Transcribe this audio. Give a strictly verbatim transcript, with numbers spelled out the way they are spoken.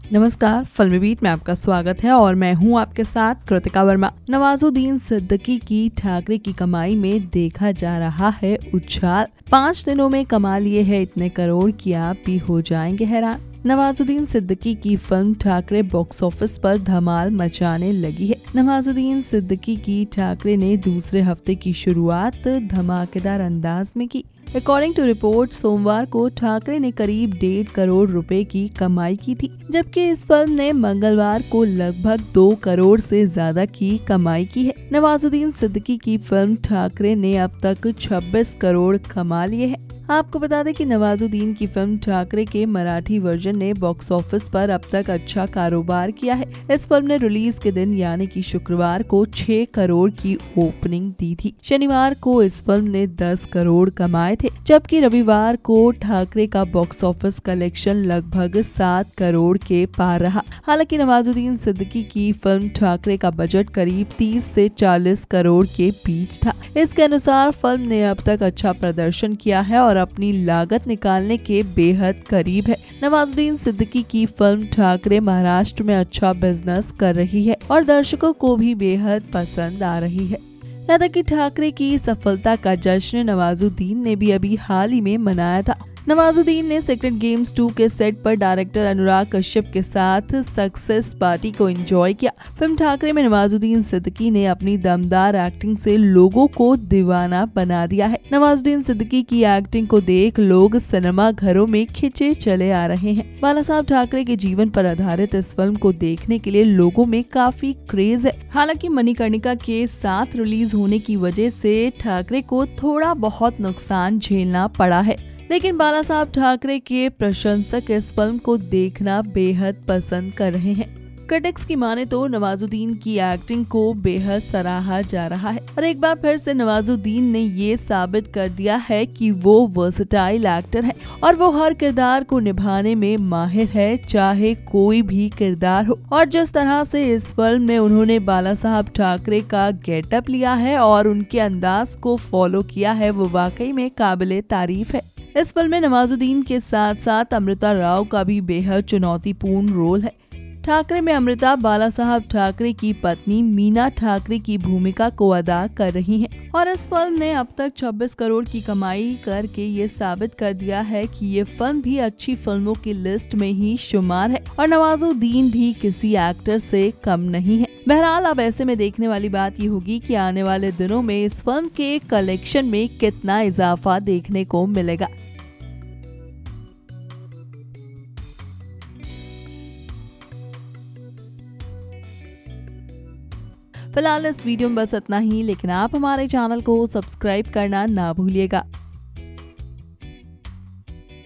नमस्कार, फिल्मी बीट में आपका स्वागत है और मैं हूं आपके साथ कृतिका वर्मा। नवाजुद्दीन सिद्दीकी की ठाकरे की कमाई में देखा जा रहा है उछाल। पाँच दिनों में कमा लिए है इतने करोड़ कि आप भी हो जाएंगे हैरान। नवाजुद्दीन सिद्दीकी की फिल्म ठाकरे बॉक्स ऑफिस पर धमाल मचाने लगी है। नवाजुद्दीन सिद्दीकी की ठाकरे ने दूसरे हफ्ते की शुरुआत धमाकेदार अंदाज में की। अकॉर्डिंग टू रिपोर्ट सोमवार को ठाकरे ने करीब डेढ़ करोड़ रुपए की कमाई की थी, जबकि इस फिल्म ने मंगलवार को लगभग दो करोड़ से ज्यादा की कमाई की है। नवाजुद्दीन सिद्दीकी की फिल्म ठाकरे ने अब तक छब्बीस करोड़ कमा लिए हैं। आपको बता दें कि नवाजुद्दीन की फिल्म ठाकरे के मराठी वर्जन ने बॉक्स ऑफिस पर अब तक अच्छा कारोबार किया है। इस फिल्म ने रिलीज के दिन यानी कि शुक्रवार को छह करोड़ की ओपनिंग दी थी। शनिवार को इस फिल्म ने दस करोड़ कमाए थे, जबकि रविवार को ठाकरे का बॉक्स ऑफिस कलेक्शन लगभग सात करोड़ के पार रहा। हालांकि नवाजुद्दीन सिद्दीकी की फिल्म ठाकरे का बजट करीब तीस से चालीस करोड़ के बीच था। इसके अनुसार फिल्म ने अब तक अच्छा प्रदर्शन किया है और अपनी लागत निकालने के बेहद करीब है। नवाजुद्दीन सिद्दीकी की फिल्म ठाकरे महाराष्ट्र में अच्छा बिजनेस कर रही है और दर्शकों को भी बेहद पसंद आ रही है। यहाँ तक कि ठाकरे की सफलता का जश्न नवाजुद्दीन ने भी अभी हाल ही में मनाया था। नवाजुद्दीन ने सीक्रेट गेम्स टू के सेट पर डायरेक्टर अनुराग कश्यप के साथ सक्सेस पार्टी को एंजॉय किया। फिल्म ठाकरे में नवाजुद्दीन सिद्दीकी ने अपनी दमदार एक्टिंग से लोगों को दीवाना बना दिया है। नवाजुद्दीन सिद्दीकी की एक्टिंग को देख लोग सिनेमा घरों में खिंचे चले आ रहे हैं। बाला साहब ठाकरे के जीवन पर आधारित इस फिल्म को देखने के लिए लोगों में काफी क्रेज है। हालांकि मणिकर्णिका के साथ रिलीज होने की वजह से ठाकरे को थोड़ा बहुत नुकसान झेलना पड़ा है, लेकिन बाला साहब ठाकरे के प्रशंसक इस फिल्म को देखना बेहद पसंद कर रहे हैं। क्रिटिक्स की माने तो नवाजुद्दीन की एक्टिंग को बेहद सराहा जा रहा है और एक बार फिर से नवाजुद्दीन ने ये साबित कर दिया है कि वो वर्सेटाइल एक्टर है और वो हर किरदार को निभाने में माहिर है, चाहे कोई भी किरदार हो। और जिस तरह से इस फिल्म में उन्होंने बाला साहब ठाकरे का गेटअप लिया है और उनके अंदाज को फॉलो किया है, वो वाकई में काबिले तारीफ है। इस फिल्म में नवाजुद्दीन के साथ साथ अमृता राव का भी बेहद चुनौतीपूर्ण रोल है। ठाकरे में अमृता बाला साहब ठाकरे की पत्नी मीना ठाकरे की भूमिका को अदा कर रही हैं और इस फिल्म ने अब तक छब्बीस करोड़ की कमाई करके ये साबित कर दिया है कि ये फिल्म भी अच्छी फिल्मों की लिस्ट में ही शुमार है और नवाजुद्दीन भी किसी एक्टर से कम नहीं है। बहरहाल अब ऐसे में देखने वाली बात ये होगी कि आने वाले दिनों में इस फिल्म के कलेक्शन में कितना इजाफा देखने को मिलेगा। फिलहाल इस वीडियो में बस इतना ही, लेकिन आप हमारे चैनल को सब्सक्राइब करना ना भूलिएगा।